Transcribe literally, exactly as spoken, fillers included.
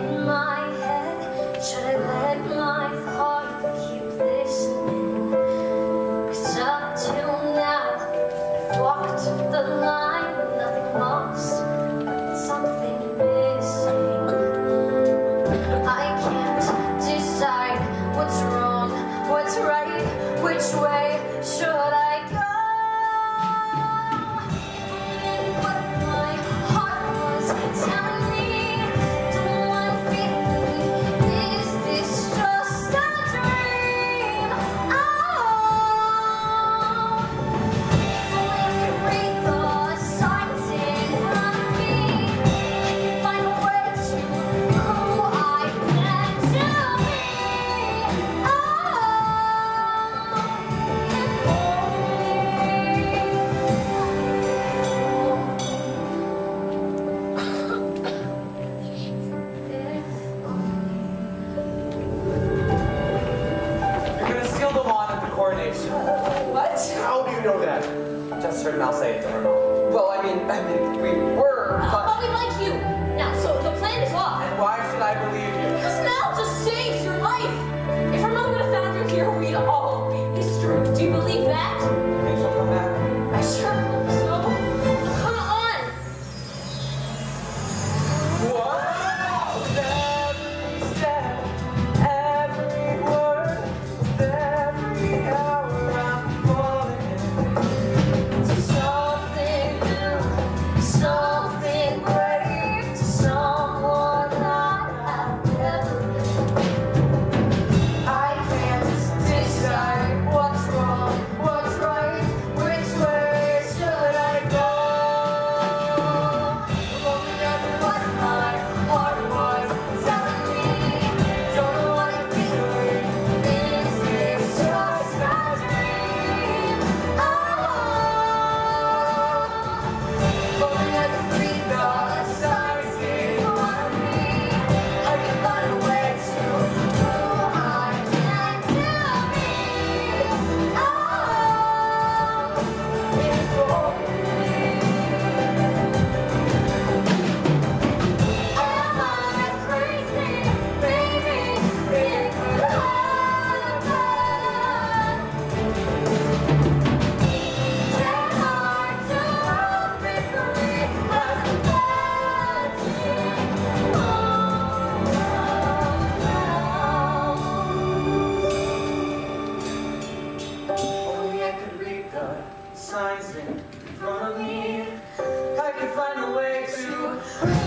in my head? Should I let my heart keep listening? 'Cause up till now, I've walked the line, nothing lost, but something missing. I can't decide what's wrong, what's right, which way should I go? What my heart was telling me, don't want feeling, is this just a dream? Oh, if only I could read the signs in front of me, I could find a way to who I meant to be. Oh, You're gonna steal the wand at the coronation. What? How do you know that? Just heard Mal say it to her mom. Well, I mean, I mean, we were, but but... we like you. Now, so the plan is off. And why should I believe you? Because Mal just saved your life. If her mother would have found you here, we'd all be history. Do you believe that? You think she'll come back? I sure hope so. Come on. What? Every step, every word, every hour I'm falling To something new, something great, to someone I have never been. I can't decide what's wrong, what's right, which way should I go? Looking at what my heart was telling me, don't know what I'm feeling, is this just a dream? Oh, only I can read the signs in front of me, I can find a way to who I meant to be. Oh, it's for me. Am I crazy, baby? It could happen. Try hard to love me free as a Only I could read the signs in front of me. I can find a way to